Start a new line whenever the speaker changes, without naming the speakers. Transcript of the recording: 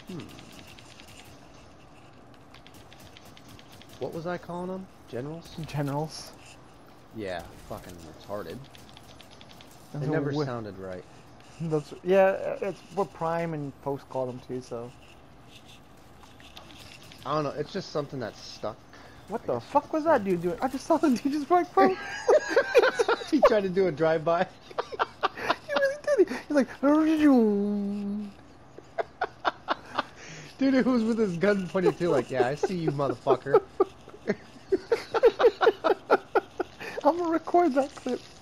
Hmm. What was I calling them? Generals?
Generals.
Yeah, fucking retarded.
That's
They never sounded right.
yeah, it's what Prime and folks call them too. So
I don't know, it's just something that's stuck,
what
I
the
guess you
fuck
could
was
say.
that dude doing? I just saw the dude just walk by.
He tried to do a drive-by.
He really did. He's like,
Dude, who was with his gun pointed too, like, yeah, I see you, motherfucker.
I'm gonna record that clip.